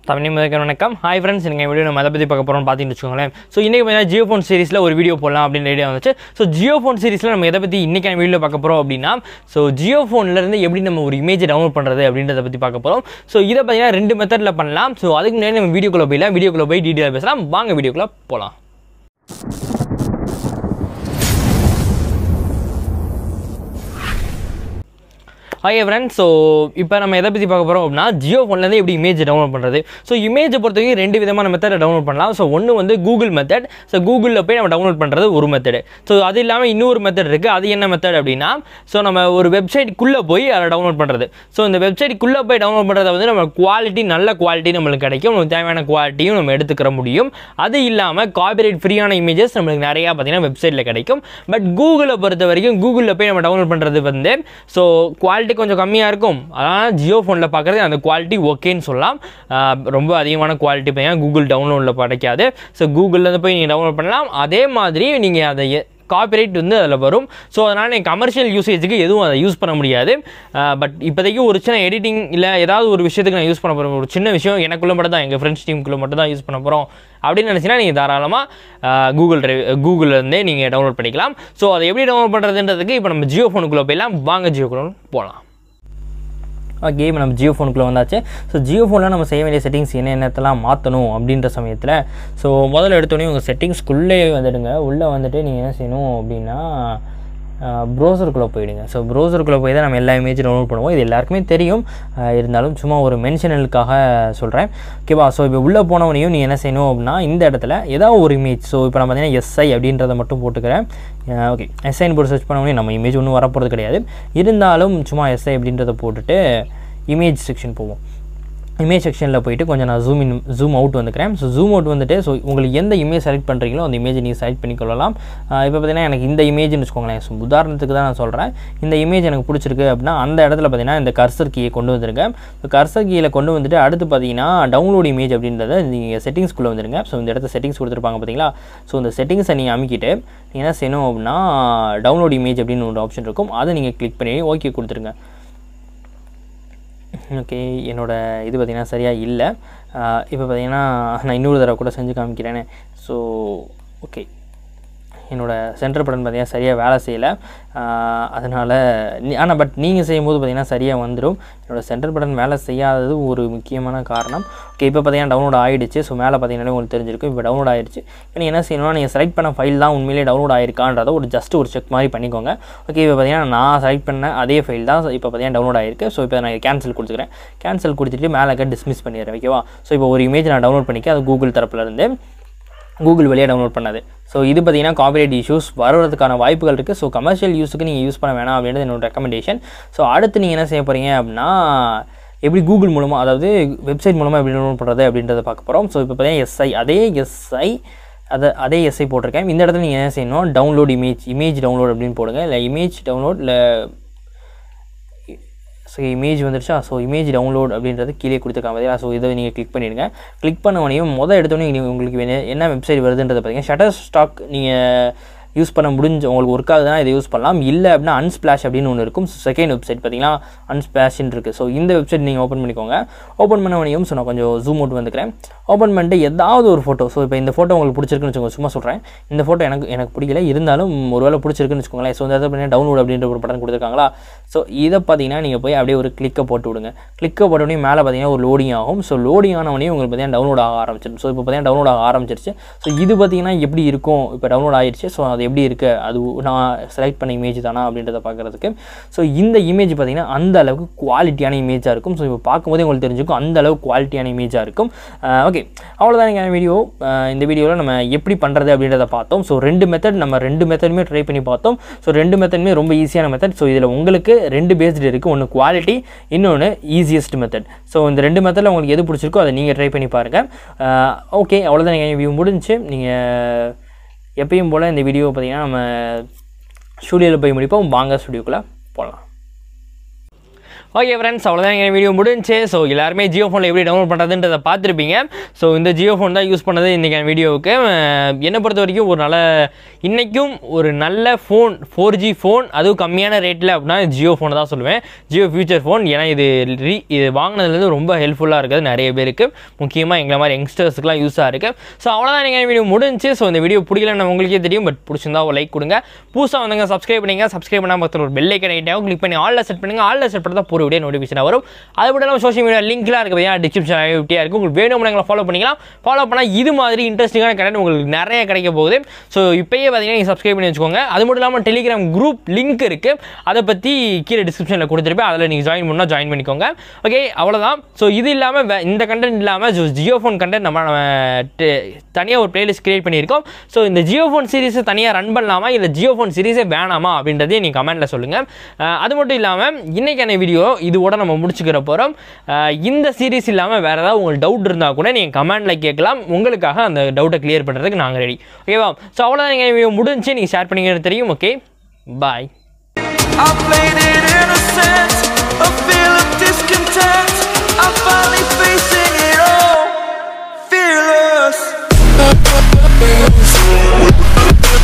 வணக்கம் hi friends நீங்கள் video நம்ம அதை பற்றி பார்க்க போகிறோம்னு பார்த்துட்டு வச்சுக்கோங்களேன். ஸோ இன்றைக்கி பார்த்தீங்கன்னா ஜியோ ஃபோன் சீரிஸில் ஒரு வீடியோ போடலாம் அப்படின்னு ஐடியா வந்துச்சு. ஸோ ஜியோ ஃபோன் சீரிஸில் நம்ம எதை பற்றி இன்றைக்கான வீடியோ பார்க்க போகிறோம் அப்படின்னா, ஸோ ஜியோ ஃபோன்லேருந்து எப்படி நம்ம ஒரு இமேஜ் டவுன்லோட் பண்ணுறது அப்படின்றத பற்றி பார்க்க போகிறோம். ஸோ இதை பார்த்தீங்கன்னா 2 மெத்தடில் பண்ணலாம். ஸோ அதுக்கு முன்னாடி நம்ம வீடியோக்குள்ளே போய் டீட்டெயிலாக பேசலாம். வாங்க வீடியோக்குள்ளே போகலாம். ஹாய் ஃப்ரெண்ட்ஸ், ஸோ இப்போ நம்ம எதை பற்றி பார்க்க போகிறோம் அப்படின்னா, ஜியோ ஃபோன்லேருந்து எப்படி இமேஜ் டவுன்லோட் பண்ணுறது. ஸோ இமேஜை பொறுத்தவரைக்கும் 2 விதமான மெத்தடை டவுன்லோட் பண்ணலாம். ஸோ ஒன்று வந்து கூகுள் மெத்தட். ஸோ கூகுளில் போய் நம்ம டவுன்லோட் பண்ணுறது ஒரு மெத்தடு. ஸோ அது இல்லாமல் இன்னொரு மெத்தட் இருக்குது. அது என்ன மெத்தட் அப்படின்னா, ஸோ நம்ம ஒரு வெப்சைட்டுக்குள்ளே போய் அதை டவுன்லோட் பண்ணுறது. ஸோ இந்த வெப்சைட்டுக்குள்ளே போய் டவுன்லோட் பண்ணுறத வந்து நம்ம நல்ல குவாலிட்டி நம்மளுக்கு கிடைக்கும். நமக்கு தேவையான குவாலிட்டியும் நம்ம எடுத்துக்கிற முடியும். அது இல்லாமல் காப்பிரைட் ஃப்ரீயான இமேஜஸ் நம்மளுக்கு நிறையா பார்த்தீங்கன்னா வெப்சைட்டில் கிடைக்கும். பட் கூகுளை பொறுத்த வரைக்கும் கூகுளில் போய் நம்ம டவுன்லோட் பண்ணுறது வந்து ஸோ குவாலிட்டி கொஞ்சம் கம்மியாக இருக்கும். அதனால் ஜியோ ஃபோனில் பார்க்குறது அந்த குவாலிட்டி ஓகேன்னு சொல்லலாம். ரொம்ப அதிகமான குவாலிட்டி பார்த்தீங்கன்னா கூகுள் டவுன்லோடில் கிடைக்காது. ஸோ கூகுளில் போய் நீங்கள் டவுன்லோட் பண்ணலாம். அதே மாதிரி நீங்கள் அதை காப்பிரைட் வந்து அதில் வரும். ஸோ அதனால் நீங்கள் கமர்ஷியல் யூசேஜுக்கு எதுவும் அதை யூஸ் பண்ண முடியாது. பட் இப்போதைக்கு ஒரு சின்ன எடிட்டிங் இல்லை ஏதாவது ஒரு விஷயத்துக்கு நான் யூஸ் பண்ண போகிறேன், ஒரு சின்ன விஷயம் எனக்குள்ளே மட்டும் தான், எங்கள் ஃப்ரெண்ட்ஸ் டீமுக்குள்ளே மட்டும் தான் யூஸ் பண்ண போகிறோம் அப்படின்னு நினச்சின்னா நீங்கள் தாராளமாக கூகுள்லேருந்தே நீங்கள் டவுன்லோட் பண்ணிக்கலாம். ஸோ அதை எப்படி டவுன்லோட் பண்ணுறதுன்றதுக்கு இப்போ நம்ம ஜியோ ஃபோனுக்குள்ளே போயிடலாம். வாங்க ஜியோக்குள்ளே போகலாம். ஓகே, இப்போ நம்ம ஜியோ ஃபோனுக்குள்ளே வந்தாச்சு. ஸோ ஜியோ ஃபோனில் நம்ம செய்ய வேண்டிய செட்டிங்ஸ் என்னென்னத்தெல்லாம் மாற்றணும் அப்படின்ற சமயத்தில், ஸோ முதல்ல எடுத்தோடனே உங்கள் செட்டிங்ஸ்குள்ளே வந்துடுங்க. உள்ளே வந்துட்டு நீங்கள் என்ன செய்யணும் அப்படின்னா, ப்ரௌசருக்குள்ளே போயிடுங்க. ஸோ ப்ரௌசருக்குள்ளே போய் தான் நம்ம எல்லா இமேஜும் டவுன்லோட் பண்ணுவோம். இது எல்லாருக்குமே தெரியும். இருந்தாலும் சும்மா ஒரு மென்ஷனலுக்காக சொல்கிறேன். ஓகேவா? ஸோ இப்போ உள்ளே போனவனையும் நீங்கள் என்ன செய்யணும் அப்படின்னா, இந்த இடத்துல ஏதாவது ஒரு இமேஜ், ஸோ இப்போ நான் பார்த்தீங்கன்னா எஸ்ஐ அப்படின்றத மட்டும் போட்டுக்கிறேன். ஓகே, எஸ்ஐன்னு போட்டு சர்ச் பண்ணவொடனே நம்ம இமேஜ் ஒன்றும் வரப்போகிறது கிடையாது. இருந்தாலும் சும்மா எஸ்ஐ அப்படின்றத போட்டுட்டு இமேஜ் செக்ஷன் போவோம். இமேஜ் செக்ஷனில் போய்ட்டு கொஞ்சம் நான் ஜூம் அவுட் வந்துக்கிறேன். ஸோ ஜூம் அவுட் வந்துட்டு, ஸோ உங்களுக்கு எந்த இமேஜ் செலக்ட் பண்ணுறீங்களோ அந்த இமேஜை நீங்கள் செலக்ட் பண்ணிக்கொள்ளலாம். இப்போ பார்த்தீங்கன்னா எனக்கு இந்த இமேஜ்னு வச்சுக்கோங்களேன். ஸோ உதாரணத்துக்கு தான் நான் சொல்கிறேன். இந்த இமேஜ் எனக்கு பிடிச்சிருக்கு அப்படின்னா அந்த இடத்துல பார்த்தீங்கன்னா இந்த கர்சர் கீயை கொண்டு வந்துருங்க. ஸோ கர்சர் கீயில் கொண்டு வந்துட்டு அடுத்து பார்த்தீங்கன்னா டவுன்லோட் இமேஜ் அப்படின்றத நீங்கள் செட்டிங்ஸ்குள்ளே வந்துருங்க. ஸோ இந்த இடத்துல செட்டிங்ஸ் கொடுத்துருப்பாங்க பார்த்தீங்களா. ஸோ இந்த செட்டிங்ஸை நீங்கள் அமைக்கிட்டு நீங்கள் என்ன செய்யணும் அப்படின்னா, டவுன்லோட் இமேஜ் அப்படின்னு ஒரு ஆப்ஷன் இருக்கும். அதை நீங்கள் கிளிக் பண்ணி ஓகே கொடுத்துருங்க. ஓகே, என்னோடய இது பார்த்திங்கன்னா சரியாக இல்லை. இப்போ பார்த்திங்கன்னா நான் இன்னொரு தடவை கூட செஞ்சு காமிக்கிறேனே. ஸோ ஓகே, என்னோடய சென்டர் பட்டன் பார்த்திங்கன்னா சரியாக வேலை செய்யலை. அதனால் ஆனால் பட் நீங்கள் செய்யும்போது பார்த்திங்கன்னா சரியாக வந்துடும். என்னோடய சென்டர் பட்டன் வேலை செய்யாதது ஒரு முக்கியமான காரணம். ஓகே, இப்போ பார்த்திங்கன்னா டவுன்லோட் ஆகிடுச்சு. ஸோ மேலே பார்த்திங்கன்னா உங்களுக்கு தெரிஞ்சிருக்கும். இப்போ டவுன்லோட் ஆகிடுச்சு. இப்போ நீங்கள் என்ன செய்யணும்னா, நீங்கள் செலக்ட் பண்ண ஃபைல் தான் உண்மையிலே டவுன்லோட் ஆகிருக்கான்றதை ஜஸ்ட் ஒரு செக் மாதிரி பண்ணிக்கோங்க. ஓகே, இப்போ பார்த்திங்கன்னா நான் செலக்ட் பண்ண அதே ஃபைல் தான் இப்போ பார்த்திங்கன்னா டவுன்லோட் ஆகிருக்கு. ஸோ இப்போ நான் கேன்சல் கொடுத்துக்கிறேன். கேன்சல் கொடுத்துட்டு மேலே டிஸ்மிஸ் பண்ணிடுறேன். ஓகேவா? ஸோ இப்போ ஒரு இமேஜ் நான் டவுன்லோட் பண்ணிக்க, அது கூகுள் தரப்புலேருந்து கூகுள் வழியாக டவுன்லோட் பண்ணது. ஸோ இது பார்த்திங்கன்னா காப்பிரைட் இஷ்யூஸ் வருவதற்கான வாய்ப்புகள் இருக்குது. ஸோ கமர்ஷியல் யூஸுக்கு நீங்கள் யூஸ் பண்ண வேணாம் அப்படின்றது என்னோட ரெக்கமெண்டேஷன். ஸோ அடுத்து நீங்கள் என்ன செய்ய போகிறீங்க அப்படின்னா, எப்படி கூகுள் மூலமாக, அதாவது வெப்சைட் மூலமாக எப்படி டவுன்லோட் பண்ணுறது அப்படின்றத பார்க்க போகிறோம். ஸோ இப்போ பார்த்தீங்கன்னா எஸ்ஐ அதே எஸ்ஐ போட்டிருக்கேன். இந்த இடத்துல நீங்கள் என்ன செய்யணும், டவுன்லோட் இமேஜ் டவுன்லோட் அப்படின்னு போடுங்க. இல்லை இமேஜ் டவுன்லோட் இல்லை ஸோ இமேஜ் வந்துடுச்சா. ஸோ இமேஜ் டவுன்லோட் அப்படின்றது கீழே கொடுத்துருக்காங்க பார்த்தீங்களா. ஸோ இதை நீங்கள் கிளிக் பண்ணிடுங்க. கிளிக் பண்ணவனையும் எடுத்தோடனே உங்களுக்கு என்ன வெப்சைட் வருதுன்றதை பார்த்தீங்கன்னா, ஷட்டர் ஸ்டாக் நீங்கள் யூஸ் பண்ண உங்களுக்கு ஒர்க் ஆகுதுன்னா இதை யூஸ் பண்ணலாம். இல்லை அப்படின்னா அன்ஸ்பிளாஷ் அப்படின்னு ஒன்று இருக்கும். ஸோ செகண்ட் வெப்சைட் பார்த்தீங்கன்னா அன்ஸ்பிளாஷ்ன்னு இருக்குது. ஸோ இந்த வெப்சைட் நீங்கள் ஓப்பன் பண்ணிக்கோங்க. ஓப்பன் பண்ணவனையும் ஸோ நான் கொஞ்சம் ஜூம் அவுட் வந்துக்கிறேன். ஓப்பன் பண்ணிட்டு ஏதாவது ஒரு ஃபோட்டோ, ஸோ இப்போ இந்த ஃபோட்டோ உங்களுக்கு பிடிச்சிருக்குன்னு வச்சுக்கோங்க. சும்மா சொல்கிறேன், இந்த ஃபோட்டோ எனக்கு பிடிக்கல, இருந்தாலும் ஒரு வேளை பிடிச்சிருக்குன்னு வச்சுக்கோங்களேன். ஸோ இந்த இடத்துல பார்த்தீங்கன்னா டவுன்லோட் அப்படின்ற ஒரு பட்டன் கொடுத்துருக்காங்களா. ஸோ இதை பார்த்தீங்கன்னா நீங்கள் போய் அப்படியே ஒரு கிளிக்கை போட்டு விடுங்க. கிளிக்கை போட்டோடனே மேலே பார்த்தீங்கன்னா ஒரு லோடிங் ஆகும். ஸோ லோடிங் ஆனவனே உங்களுக்கு பார்த்தீங்கன்னா டவுன்லோட் ஆக ஆரம்பிச்சிடும். ஸோ இப்போ பார்த்தீங்கன்னா டவுன்லோட் ஆக ஆரம்பிச்சிருச்சு. ஸோ இது பார்த்தீங்கன்னா எப்படி இருக்கும், இப்போ டவுன்லோட் ஆகிடுச்சு. ஸோ அது எப்படி இருக்குது, அது நான் செலக்ட் பண்ண இமேஜ் தானா அப்படின்றத பார்க்குறதுக்கு. ஸோ இந்த இமேஜ் பார்த்தீங்கன்னா அந்த அளவுக்கு குவாலிட்டியான இமேஜாக இருக்கும். ஸோ இப்போ பார்க்கும்போதே உங்களுக்கு தெரிஞ்சுக்கும் அந்த அளவுக்கு குவாலிட்டியான இமேஜாக இருக்கும். ஓகே, அவ்வளோதான் எங்கள் வீடியோ. இந்த வீடியோவில் நம்ம எப்படி பண்ணுறது அப்படின்றத பார்த்தோம். ஸோ 2 மெத்தட், நம்ம 2 மெத்தடுமே ட்ரை பண்ணி பார்த்தோம். ஸோ 2 மெத்தடுமே ரொம்ப ஈஸியான மெத்தட். ஸோ இதில் உங்களுக்கு 2 பேஸ்டு இருக்குது. ஒன்று குவாலிட்டி, இன்னொன்று ஈஸியஸ்ட் மெத்தட். ஸோ இந்த 2 மெத்தடில் உங்களுக்கு எது பிடிச்சிருக்கோ அதை நீங்கள் ட்ரை பண்ணி பாருங்கள். ஓகே, அவ்வளோதான் எங்கள் வியூ முடிஞ்சு. நீங்கள் எப்பயும் போல் இந்த வீடியோ பார்த்திங்கன்னா நம்ம ஸ்டூடியோவில் போய் முடிப்போம். வாங்க ஸ்டூடியோக்குள்ளே போகலாம். ஓகே ஃப்ரெண்ட்ஸ், அவ்வளோதான் எங்கள் வீடியோ முடிஞ்சு. ஸோ எல்லாருமே ஜியோ ஃபோனில் எப்படி டவுன்லோட் பண்ணுறதுன்றதை பார்த்துருப்பீங்க. ஸோ இந்த ஜியோ ஃபோன் தான் யூஸ் பண்ணது இன்றைக்கான வீடியோவுக்கு. என்னை பொறுத்த வரைக்கும் இன்றைக்கும் ஒரு நல்ல ஃபோன் 4G ஃபோன், அதுவும் கம்மியான ரேட்டில் அப்படின்னா ஜியோ ஃபோனை தான் சொல்லுவேன். Jio future phone. ஏன்னா இது வாங்கினதுலேருந்து ரொம்ப ஹெல்ப்ஃபுல்லாக இருக்குது நிறைய பேருக்கு, முக்கியமாக எங்களை மாதிரி யங்ஸ்டர்ஸுக்குலாம் யூஸாக இருக்குது. ஸோ அவ்வளோதான் எங்கள் வீடியோ முடிஞ்சு. ஸோ இந்த வீடியோ பிடிக்கலன்னு உங்களுக்கே தெரியும், பட் பிடிச்சிருந்தா ஒரு லைக் கொடுங்க. புதுசாக வந்தவங்க சப்ஸ்கிரைப் பண்ணிங்க. சப்ஸ்கிரைப் பண்ணால் பக்கத்தில் ஒரு பெல் ஐக்கன் ஐட்டாகும், கிளிக் பண்ணி ஆல்ல செட் பண்ணுங்கள். ஆல்ல செட் பண்ணால் போகிற வீடியோ நோட்டிஃபிகேஷன் வரும். அது மட்டும் இல்லாமல் சோஷியல் மீடியா லிங்க்லாம் இருக்குது, டிஸ்கிரிப்ஷன் ஆகிட்டே இருக்கும். உங்களுக்கு வேணும் எங்களை ஃபாலோ பண்ணிக்கலாம். ஃபாலோ பண்ணால் இது மாதிரி இன்ட்ரெஸ்டிங்கான கண்டென்ட் உங்களுக்கு நிறைய கிடைக்க போகுது. ஸோ இப்போயே பார்த்தீங்கன்னா நீங்கள் சப்ஸ்கிரைப் பண்ணி வச்சுக்கோங்க. அது மட்டும் இல்லாமல் டெலிகிராம் குரூப் லிங்க் இருக்குது, அதை பற்றி கீழே டிஸ்கிரிப்ஷனில் கொடுத்துருப்பேன். அதில் நீங்கள் ஜாயின் பண்ணால் ஜாயின் பண்ணிக்கோங்க. ஓகே, அவ்வளோதான். ஸோ இது இல்லாமல் இந்த கண்டென்ட் இல்லாமல் ஜியோ ஃபோன் கண்டென்ட் நம்ம தனியாக ஒரு பிளேலிஸ்ட் கிரியேட் பண்ணியிருக்கோம். ஸோ இந்த ஜியோ ஃபோன் சீரிஸை தனியாக ரன் பண்ணலாமா, இல்லை ஜியோ ஃபோன் சீரிஸே வேணாமா அப்படின்றதையும் நீங்கள் கமெண்ட்டில் சொல்லுங்கள். அது மட்டும் இல்லாமல் இன்றைக்கான வீடியோ இதோட நம்ம முடிச்சுக்கிற போகிறோம். இந்த சீரிஸ் இல்லாமல் வேறு ஏதாவது உங்களுக்கு டவுட் இருந்தால் கூட நீங்கள் கமெண்டில் கேட்கலாம். உங்களுக்காக அந்த டவுட்டை கிளியர் பண்ணுறதுக்கு நாங்கள் ரெடி. ஓகேவா? ஸோ அவ்வளோதான் எங்கள் வீடியோ முடிஞ்சு. நீங்கள் ஷேர் பண்ணிக்கிறது தெரியும். Okay, bye. I played it innocent, a feel of discontent. I finally faced